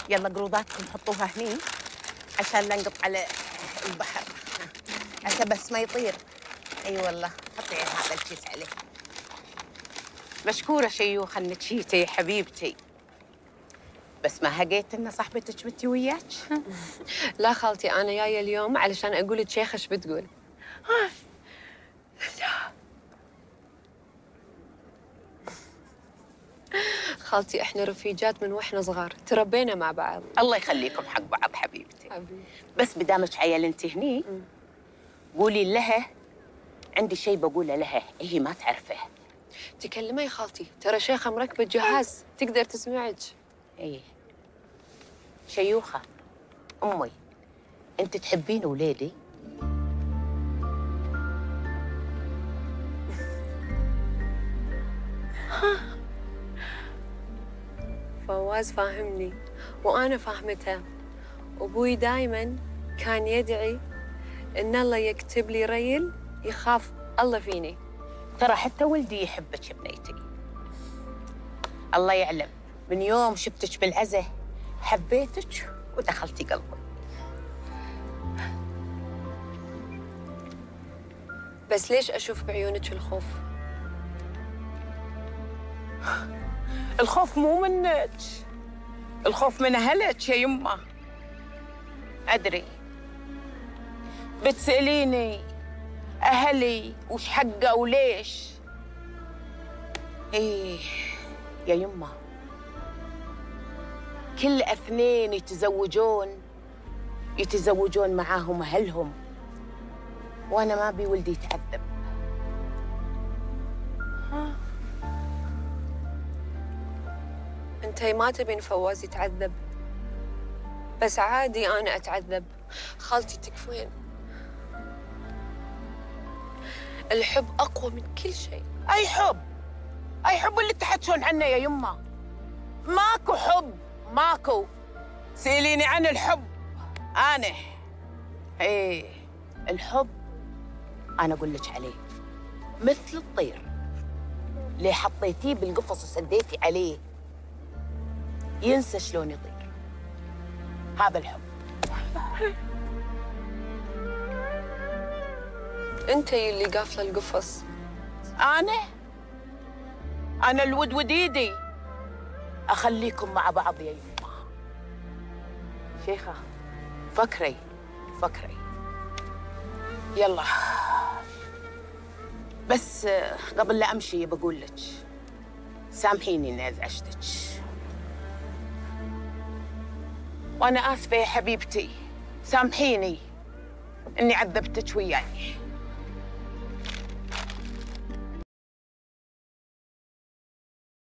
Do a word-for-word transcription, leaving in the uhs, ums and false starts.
يلا قروضاتكم حطوها هني عشان لا نقط على البحر، عسى بس ما يطير. اي والله حطي هذا الكيس عليه. مشكوره شيوخه انك جيتي يا حبيبتي، بس ما هقيت ان صاحبتك بنتي وياك؟ لا خالتي، انا جايه اليوم علشان اقول لشيخه ايش بتقول. خالتي احنا رفيجات من واحنا صغار، تربينا مع بعض. الله يخليكم حق بعض حبيبتي. حبيبي. بس بدامك عيال انت هني قولي لها عندي شيء بقوله لها، هي ما تعرفه. تكلمي يا خالتي، ترى شيخه مركبه جهاز تقدر تسمعك. ايه شيوخه امي، انت تحبين ولادي؟ فواز فاهمني وانا فاهمته، وابوي دايما كان يدعي ان الله يكتب لي ريل يخاف الله فيني. ترى حتى ولدي يحبك يا بنيتي، الله يعلم من يوم شفتك بالعزة حبيتك ودخلتي قلبي. بس ليش اشوف بعيونك الخوف؟ الخوف مو منك، الخوف من أهلك يا يمه. أدري بتسأليني أهلي وش حقه وليش؟ إيه يا يمه، كل اثنين يتزوجون يتزوجون معاهم أهلهم، وأنا ما أبي ولدي يتعذب. ها انتي ما تبين فواز يتعذب، بس عادي انا اتعذب. خالتي تكفين، الحب اقوى من كل شيء. أي حب؟ أي حب اللي تحكون عنه يا يمه؟ ماكو حب، ماكو. سأليني عن الحب أنا. إيه الحب أنا أقول لك عليه مثل الطير، اللي حطيتيه بالقفص وسديتي عليه ينسى شلون يطير. هذا الحب. انتي اللي قافله القفص. أنا؟ أنا الودود إيدي أخليكم مع بعض يا يمه. شيخة فكري فكري. يلا بس قبل لا أمشي بقول لك سامحيني إني أزعجتك، وأنا آسفة يا حبيبتي، سامحيني إني عذبتك وياي.